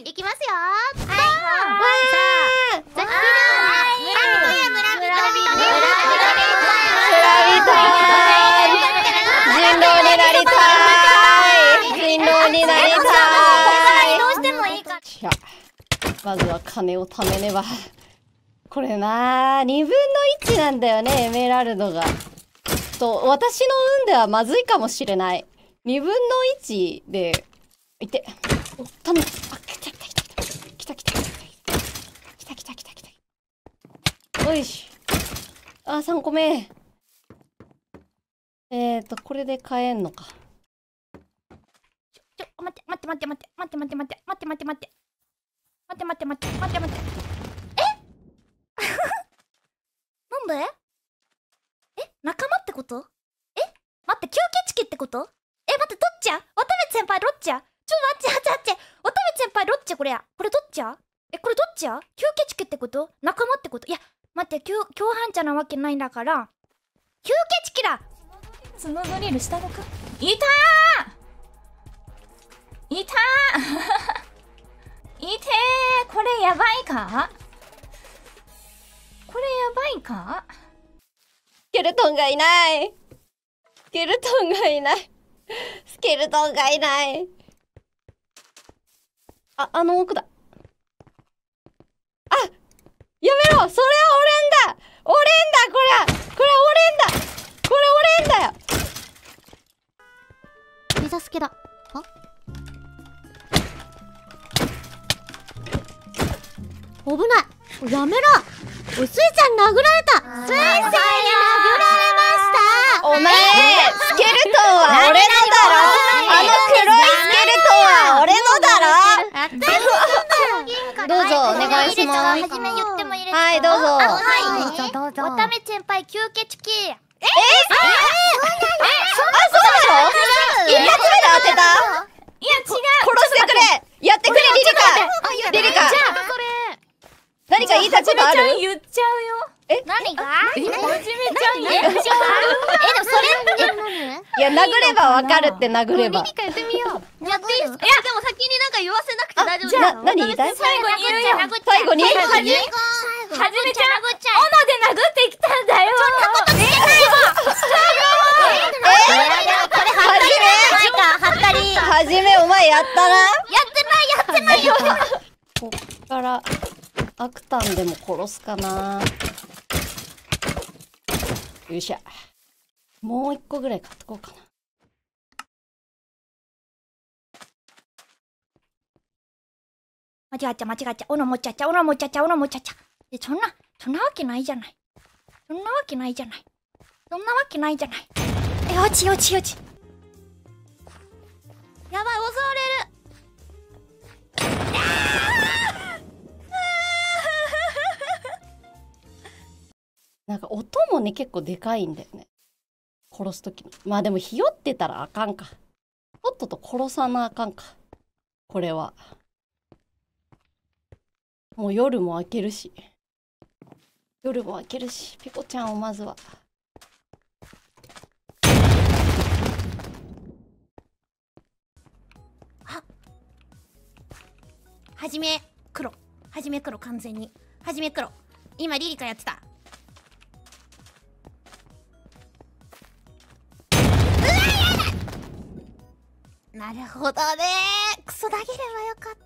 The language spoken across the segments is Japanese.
いきますよ。はい。 ザキル人狼になりたい。人狼になりたい。 どうしてもいいから。 まずは金を貯めねば。これなー、2分の1なんだよね、エメラルドが。私の運ではまずいかもしれない。2分の1で、いて。お、頼む。あ、来た。おいし。あ、3個目。これで買えんのか。 待って。なんで？仲間ってこと？待って、吸血鬼ってこと？待って、どっちや？渡辺先輩どっちや？待って。渡辺先輩どっちやこれや？これどっちや？これどっちや？吸血鬼ってこと？仲間ってこと？いや、待って、共犯者なわけないんだから、吸血鬼だ！スノードリル下のか？いたーいてーこれやばいか？ スケルトンがいない。スケルトンがいない。あの奥だ。あ、やめろ、それはオレンだ。これオレンだよ。 メザスケだ。危ない。やめろ。おい、スイちゃん殴られた。スイちゃんに殴られました。 お前、スケルトンは俺のだろ。あの黒いスケルトンは俺のだろ。どうぞお願いします。 初め言ってもいいですか？ はい、どうぞ。 はい、どうぞ。渡辺先輩吸血鬼。 そうなの？一発目で当てた？ いや、違う。 殺してくれ。やってくれ、リリカ。 じゃあ、それ。 何か言いたいことある？ 言っちゃうよ。何が？はじめちゃん言っちゃう。でもそれっていや、殴ればわかるって殴れば。 リリカやってみよう。やっていいですか？ いや、でも先になんか言わせなくて大丈夫です。 何言いたい？ 最後に言うよ。 最後に？ はじめちゃん、斧で殴ってきたんだよ。そんなことしてないよ。 はじめお前やったな。 やってないよ。 こっからアクタンでも殺すかな。よいしょ。もう一個ぐらい買っとこうかな。 間違っちゃ。斧持っちゃっちゃ。で、そんなわけないじゃない。そんなわけない。よち。やばい、襲われる。 なんか音もね、結構でかいんだよね。殺すときに。まあでもひよってたらあかんか。とっとと殺さなあかんか。これは。もう夜も明けるし。ピコちゃんをまずは。 はじめ黒完全に。はじめ黒。今リリカやってた。なるほどね。クソ投げればよかった。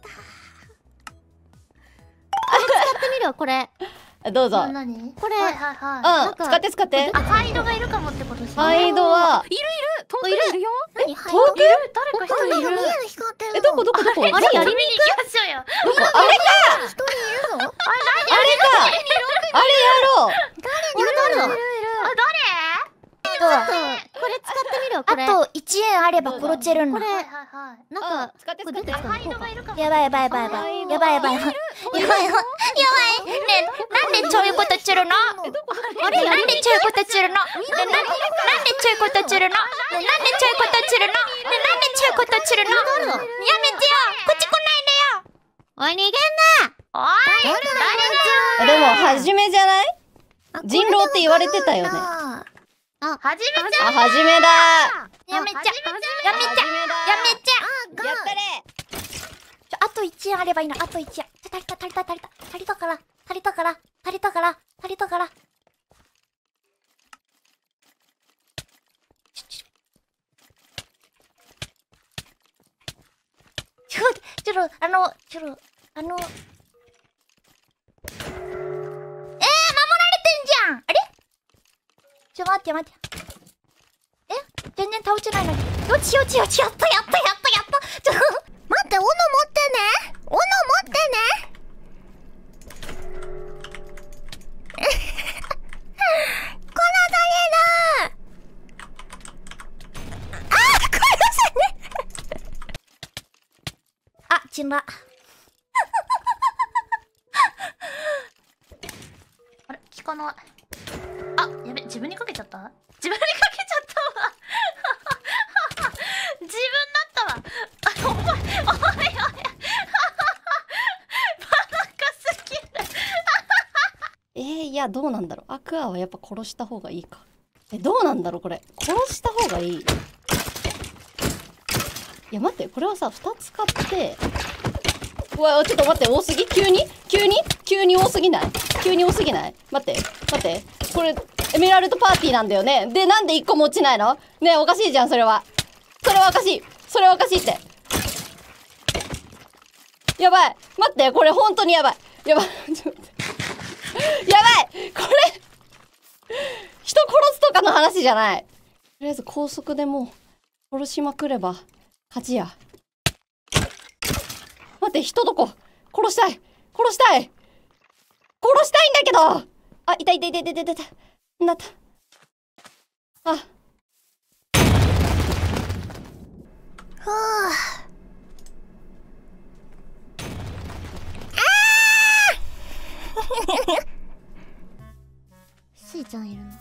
使ってみるよ、これ。 どうぞ。 何？ これ。 はい。 使って。 ファイドがいるかもってことですね。 ファイドは。 いる。遠くにいるよ。 何？ 遠く？ 誰か一人いる。 どこ？ あれやりに行きましょうよ。 あれか。 一人いるの？ あれやろう。 誰？これ使ってみるよ、これ。あと1円あれば殺せるんだ。これ、なんか、 使って。 やばい。ね、なんでそういうことするの？なんでそういうことするの？やめてよ、こっち来ないでよ。おい、逃げんな。おい、 でも、はじめじゃない？人狼って言われてたよね。 はじめちゃん。 はじめだ。 やめちゃ。 やったれ。 あとと1円あればいいな。あと1円。足りた足りた足りた。足りたから。足りたから。足りたから。足りたから。ちょっと、守られてんじゃん。あれ待って待って。全然倒せないのに。よちよちよち、やったやったやったやった。待って、斧持ってね。斧持ってね。こらだれだ。あ、殺せね。あ、死んだ。あれ、効かない。あ、やべ、自分にかけちゃった。自分にかけちゃったわ。自分だったわ。あ、お前、おいおい。バカすぎる。 いや、どうなんだろう。アクアはやっぱ殺した方がいいか。どうなんだろうこれ。殺した方がいい。いや、待って、これはさ、2つ買って、うわ、ちょっと待って、多すぎ？急に多すぎない？急に多すぎない？待って。これ、エメラルドパーティーなんだよね。で、なんで1個も落ちないの？ねえ、おかしいじゃん、それは。それはおかしいって。やばい。待って、これ本当にやばい。ちょっと待って。やばい！これ、人殺すとかの話じゃない。とりあえず高速でもう、殺しまくれば、勝ちや。待って、人どこ？殺したいんだけど！あ、いた。なった。あ。 ふぅ。スイちゃんいるの。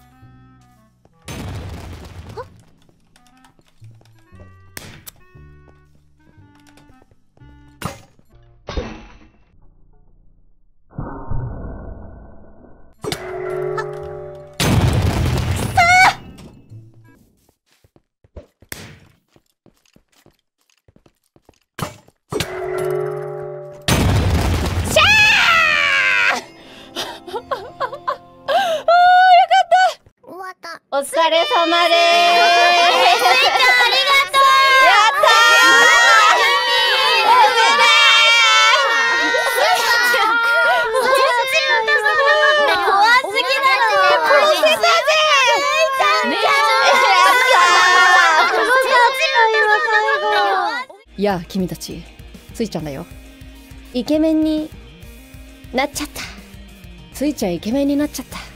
お疲れ様でーす。スイちゃん、ありがとう。やったー。怖すぎだろ。殺せたぜ。いや、君たち、スイちゃんだよ。イケメンになっちゃった。スイちゃんイケメンになっちゃった。